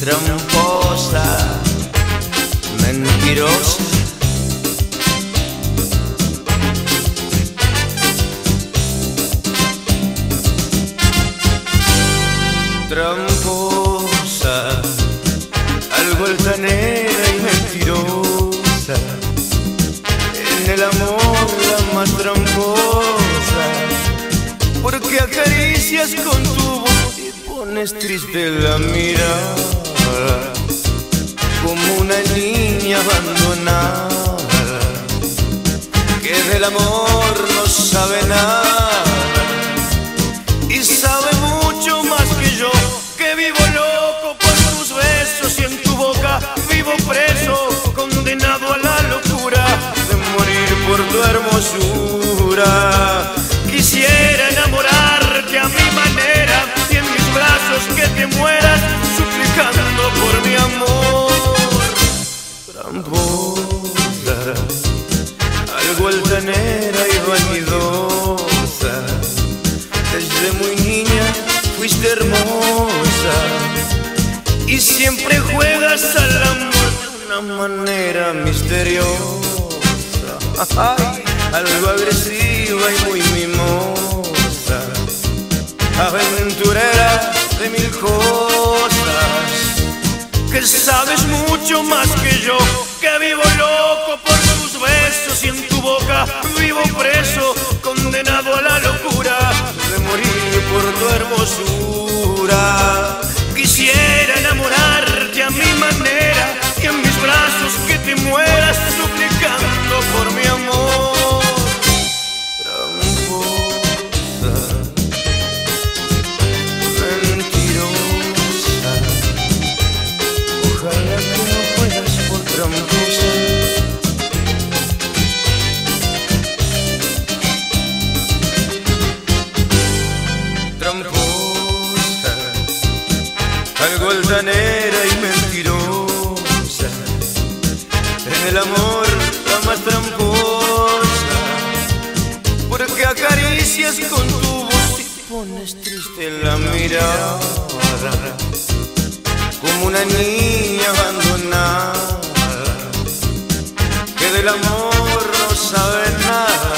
tramposa, mentirosa. Tramposa, algo altanera y mentirosa. En el amor la más tramposa, porque acaricias con tu voz y pones triste la mirada, como una niña abandonada, que del amor no sabe nada y sabe mucho más que yo, que vivo loco por tus besos y en tu boca vivo preso, condenado a la locura de morir por tu hermosura. Quisiera enamorarte a mi manera y en mis brazos que te mueras, suplicando por mi amor. Tramposa, algo altanera y vanidosa, desde muy niña fuiste hermosa y siempre juegas al amor de una manera misteriosa. Ay, algo agresiva y muy mimosa, aventurera de mil cosas, que sabes mucho más que yo, que vivo loco por tus besos y en tu boca vivo preso, condenado a la locura de morir por tu hermosura. Quisiera enamorarte a mi manera y en mis brazos que te mueras, suplicando por mi amor. Tramposa, mentirosa, ojalá que no fueras por tramposa. Tramposa, algo altanera y mentirosa, en el amor la más tramposa, porque acaricias con tu voz y pones triste la mirada, como una niña abandonada, que del amor no sabe nada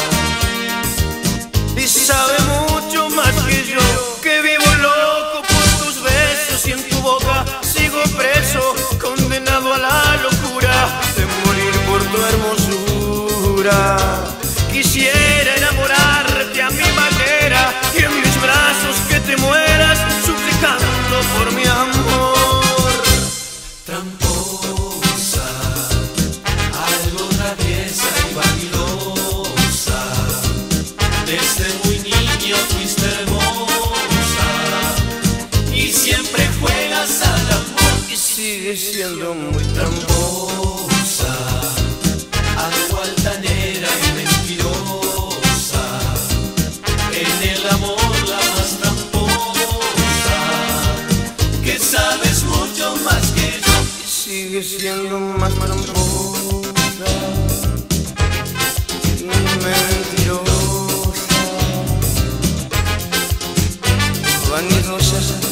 y sabe mucho más que yo, que vivo loco por tus besos y en tu boca sigo preso, condenado a la locura de morir por tu hermosura. Quisiera enamorarte a mi manera y en mis brazos que te mueras, suplicando por mi amor. Tramposa, algo traviesa y vanidosa, desde muy niño fuiste hermosa y siempre juegas al amor Y sigue siendo muy tramposa, algo altanera y mentirosa, en el amor la más tramposa, que sabes mucho más que yo. y sigue siendo más tramposa y mentirosa, vanidosa.